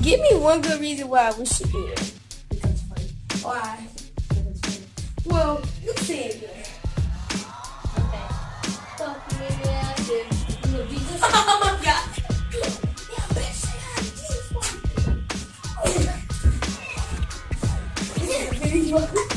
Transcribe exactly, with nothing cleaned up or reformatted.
Give me one good reason why we should do it. Because it's funny. Why? Because it's funny. Well, you say it again. Okay. Fuck me, yeah, dude. You know, Jesus. Oh my god. Yeah, bitch, I got Jesus.